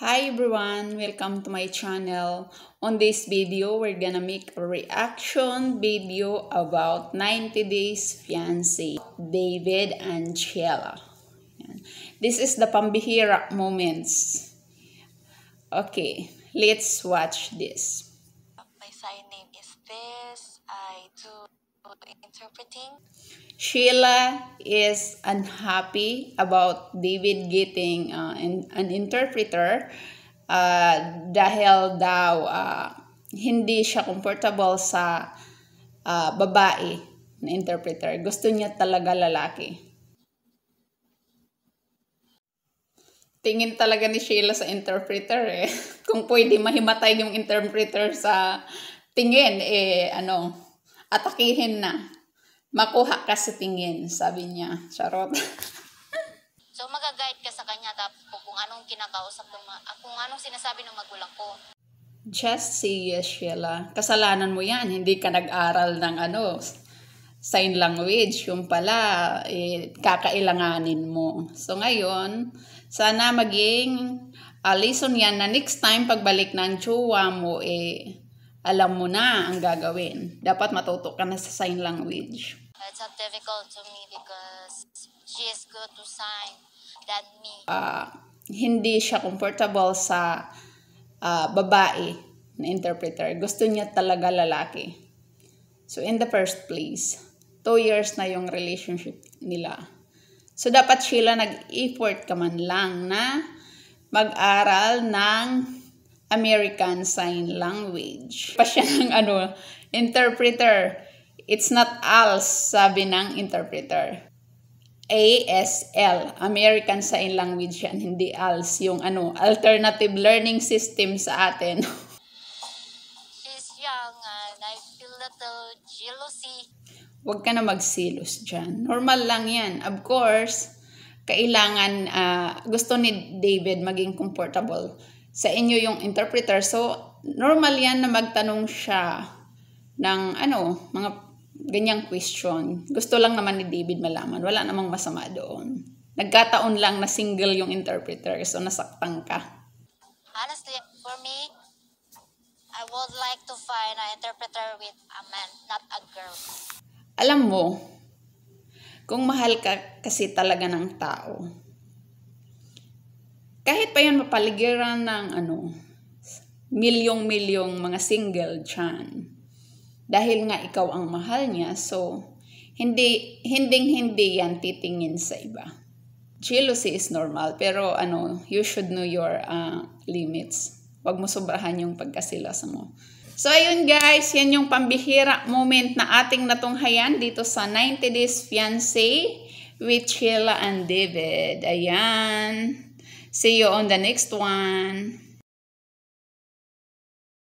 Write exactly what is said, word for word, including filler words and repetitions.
Hi everyone, welcome to my channel. On this video, we're gonna make a reaction video about ninety Days Fiancé, David and Sheila. This is the pambihira moments. Okay, let's watch this. My sign name is this. I do interpreting. Sheila is unhappy about David getting uh, an, an interpreter uh, dahil daw uh, hindi siya comfortable sa uh, babae na interpreter. Gusto niya talaga lalaki. Tingin talaga ni Sheila sa interpreter eh. Kung pwede mahimatay yung interpreter sa tingin, eh ano, atakihin na. Makuha ka sa tingin, sabi niya. Charot. So mag-guide ka sa kanya tapos kung anong kinakausap ng mga, kung anong sinasabi ng magulang ko. Just say yes, Sheila. Kasalanan mo yan. Hindi ka nag-aral ng ano, sign language. Yung pala, eh, kakailanganin mo. So ngayon, sana maging uh, lesson yan na next time pagbalik ng tsuwa mo, eh, alam mo na ang gagawin. Dapat matuto ka na sa sign language. It's not difficult to me because she is good to sign than me. Uh, hindi siya comfortable sa uh, babae na interpreter. Gusto niya talaga lalaki. So in the first place, two years na yung relationship nila. So dapat Sheila nag-effort ka man lang na mag-aral ng American Sign Language. Pa siya ng ano, interpreter. It's not A L S, sabi ng interpreter. A S L, American Sign Language yan, hindi A L S. Yung ano, alternative learning system sa atin. She's young and I feel little jealousy. Huwag ka na magsilos dyan. Normal lang yan. Of course, kailangan, uh, gusto ni David maging comfortable sa inyo yung interpreter. So, normal yan na magtanong siya ng ano, mga ganyang question. Gusto lang naman ni David malaman. Wala namang masama doon. Nagkataon lang na single yung interpreter. So, nasaktan ka. Honestly, for me, I would like to find an interpreter with a man, not a girl. Alam mo, kung mahal ka kasi talaga ng tao, kahit pa yan mapaligiran ng ano, milyong-milyong mga single dyan, dahil nga ikaw ang mahal niya, so hindi hinding-hindi yan titingin sa iba. Jealousy is normal, pero ano, you should know your uh, limits. Huwag mo sobrahan yung pagkasilas mo. So ayun guys, yan yung pambihira moment na ating natunghayan dito sa ninety Days Fiancé with Sheila and David. Ayan. See you on the next one.